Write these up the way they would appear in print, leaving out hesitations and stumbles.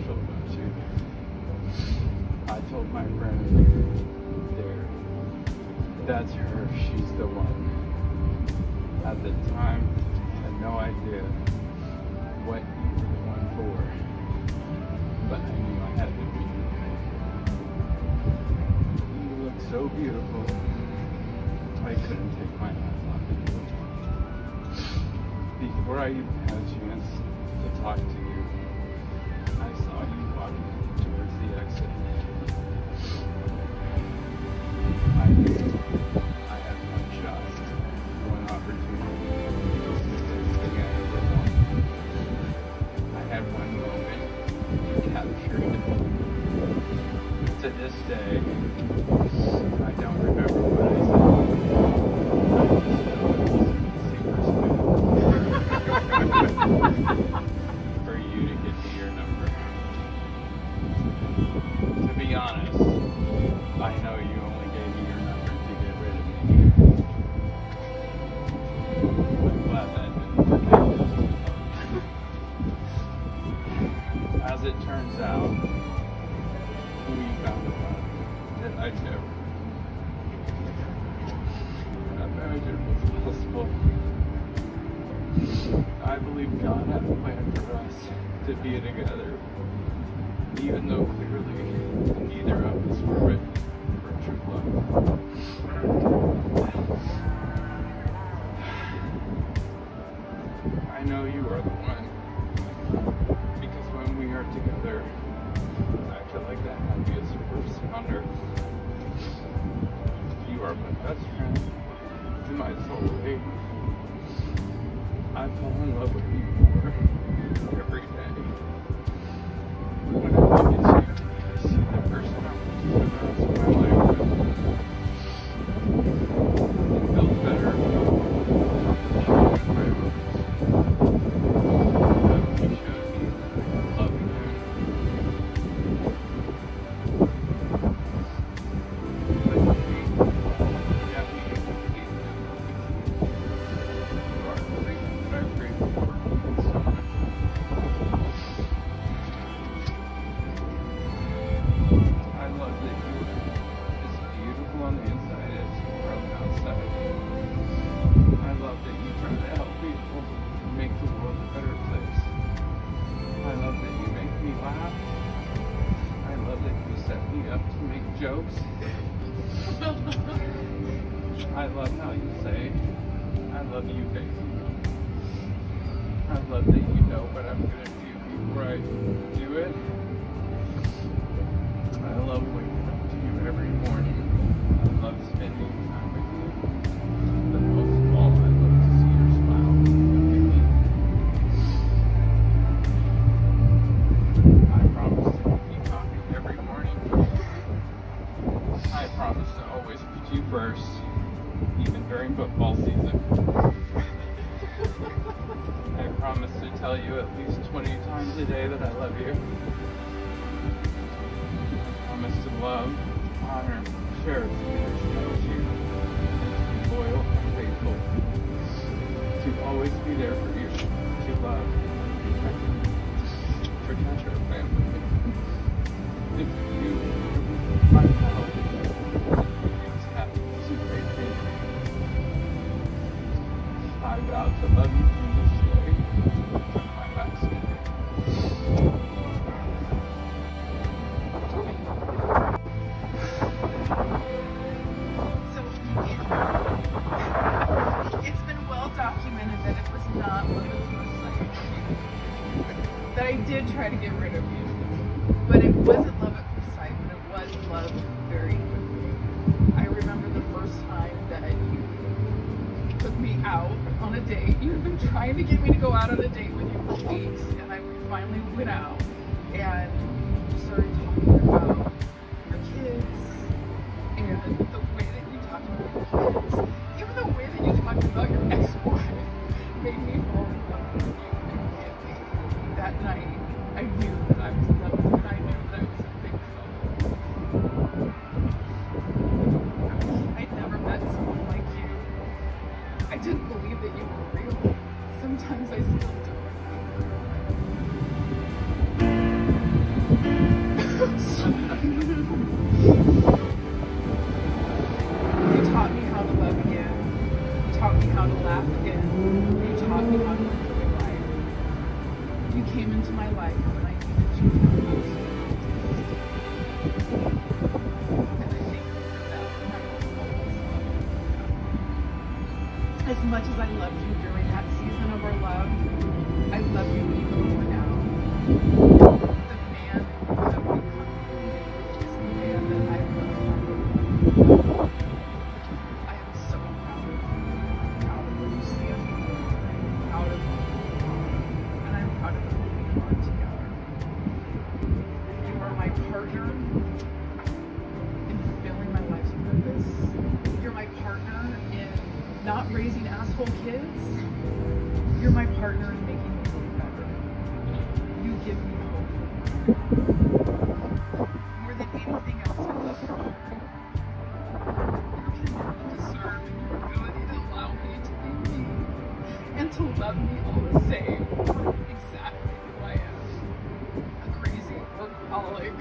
special about you. I told my friend there, that's her, she's the one. At the time, I had no idea what you were the one for, but I knew I had to be. You look so beautiful, I couldn't take my eyes off of you. Before I even had a chance to talk to you, I saw you walking towards the exit. I knew I had one shot, one opportunity to see everything I ever wanted. I had one moment to capture it. To this day, I don't remember what I said. I just know it was super smooth for you to give me your number. To be honest, I know you only gave me your number to get rid of me. I'm glad that didn't work out. As it turns out, we found a love that I never imagined was possible. I believe God had a plan for us to be together, even though clearly neither of us were ready for true love. I know you are the one, because when we are together, I feel like the happiest person on earth. You are my best friend, to my soulmate. I fall in love with you more every day. When I look at you, I see the person I was for the rest of my life. It feels better than my roots. You showed me that I love you. Jokes. I love how you say, I love you, baby. I love that you know what I'm going to do before I do it. I love waking up to you every morning. I love spending time with you. But most of all, I love to see your smile look at me. I promise to keep talking every morning. I promise to always put you first, even during football season. I promise to tell you at least 20 times a day that I love you. I promise to love, honor, cherish, and respect you, and to be loyal and faithful. To always be there for you, to love, protect your family. If you, my power, I vow to love you from this day to my last day. So, it's been well documented that it was not love at first sight. That I did try to get rid of you. But it wasn't love at first sight, but it was love very quickly. I remember the first time that you took me out on a date. You had been trying to get me to go out on a date with you for weeks, and I finally went out and started talking about your kids and the way that you talked about your kids. Even the way that you talked about your ex-wife made me fall in love with you immediately. That night, I knew that I was in love with you, and I knew that I was in big trouble. I'd never met someone like you. I didn't believe that you were real. Sometimes I still don't. came into my life when I needed you the most. And I thank you for that. And I will always love you. As much as I loved you during that season of our love, I love you even more now. The man that you have become is the man that I love. I am so proud of you. Proud of what you stand for. Proud of who you are. And I'm proud of who we are together. You are my partner in fulfilling my life's purpose. You're my partner in not raising asshole kids. You're my partner in making me feel better. You give me hope. More than anything else, I love your heart. Your commitment to serve and your ability to allow me to be me and to love me all the same for exactly who I am. A crazy workaholic.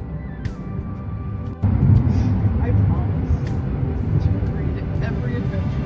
I promise to agree to every adventure